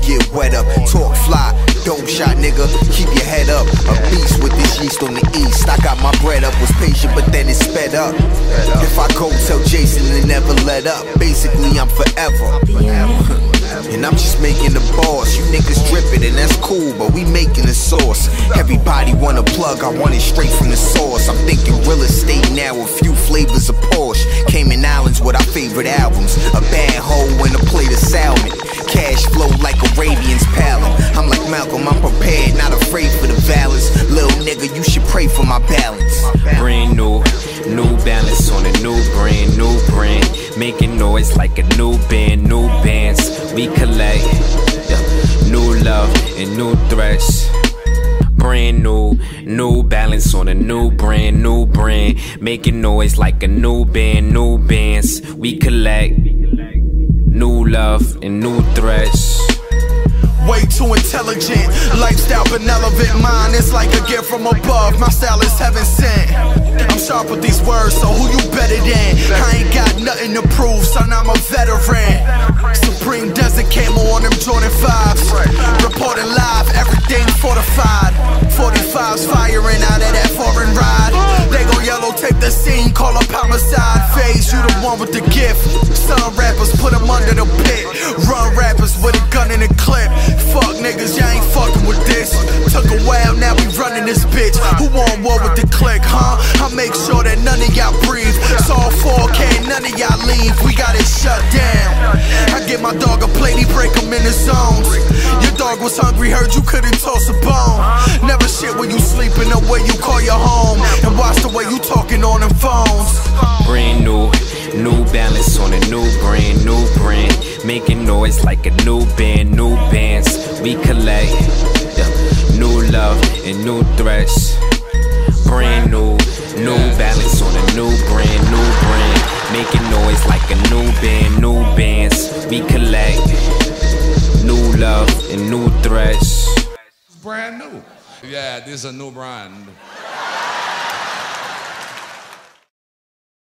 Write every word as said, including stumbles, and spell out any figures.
get wet up. Talk fly, dome shot nigga, keep your head up. A beast with this yeast on the east. I got my bread up, was patient but then it sped up. If I go tell Jason to never let up, basically I'm forever. And I'm just making the boss. You niggas drippin' and that's cool, but we making the sauce. Everybody want a plug, I want it straight from the source. I'm thinking real estate now, a few flavors of Porsche. Cayman Islands with our favorite albums. A bad hoe and a plate of salmon. Cash flow like Arabians palin'. I'm like Malcolm, I'm prepared, not afraid for the balance. Little nigga, you should pray for my balance. Brand new, new balance on a new brand, new brand. Making noise like a new band, new bands. We collect yeah, new love and new threats. Brand new, new balance on a new brand, new brand. Making noise like a new band, new bands. We collect new love and new threats. Way too intelligent, lifestyle benevolent. Mine is like a gift from above, my style is heaven sent. I'm sharp with these words, so who you better than? I ain't got nothing to prove, son, I'm a veteran. Supreme Desert Camo on them Jordan fives. Reporting live, everything fortified. forty-fives firing out of that foreign ride. They gon' yellow tape the scene, call up homicide. Phase, you the one with the gift. Son rappers, put them under the pit. Run rappers with a gun in a clip. Fuck niggas, y'all ain't fucking with this. Took a while, now we running this bitch. Who want war with the click, huh? I make sure that none of y'all breathe. It's all four K, none of y'all leave. We got it shut down. I give my dog a plate, he break him in the zones. Your dog was hungry, heard you couldn't toss a bone. Never shit when you sleeping or where you call your home. And watch the way you talking on them phones. Brand new, new balance on a new brand, new brand. Making noise like a new band, new bands. We collect yeah, new love and new threats. Brand new, new balance on a new brand, new brand. Making noise like a new band, new bands. We collect new love and new threats. Brand new. Yeah, this is a new brand.